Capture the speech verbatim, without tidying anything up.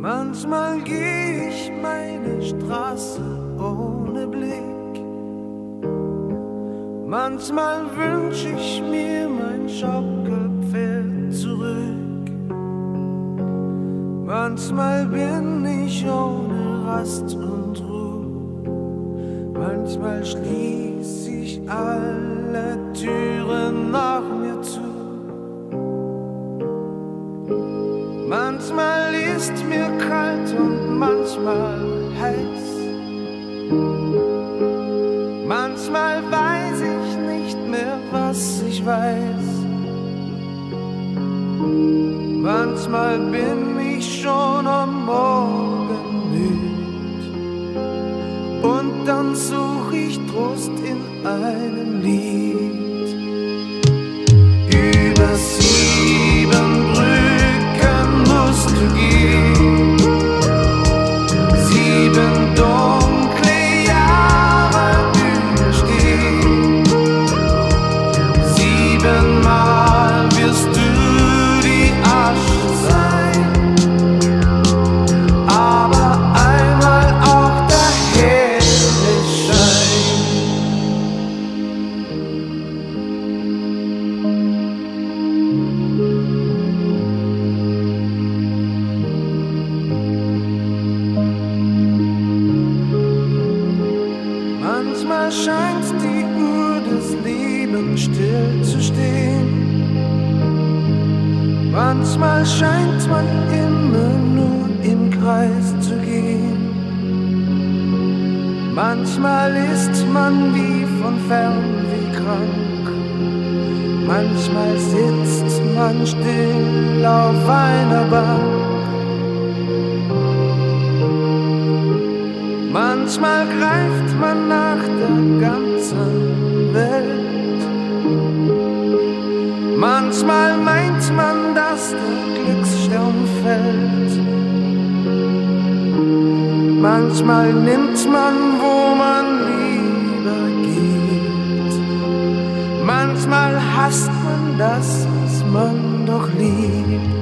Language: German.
Manchmal geh ich meine Straße ohne Blick. Manchmal wünsch ich mir mein Schaukelpferd zurück. Manchmal bin ich ohne Rast und Ruhe. Manchmal schließ ich alle Türen nach mir zu. Manchmal ist mir kalt und manchmal heiß. Manchmal weiß ich nicht mehr, was ich weiß. Manchmal bin ich schon am Morgen müd. Und dann such ich Trost in einem Lied. Über sieben Brücken musst du gehen, sieben dunkle Jahre überstehen. Siebenmal wirst du die Asche sein, aber einmal auch der helle Schein. Manchmal scheint die Uhr des Lebens still zu stehen. Manchmal scheint man immer nur im Kreis zu gehen. Manchmal ist man wie von Fernweh krank. Manchmal sitzt man still auf einer Bank. Manchmal greift man nach der ganzen Welt. Manchmal meint man, dass der Glücksstern fällt. Manchmal nimmt man, wo man lieber geht. Manchmal hasst man das, was man doch liebt.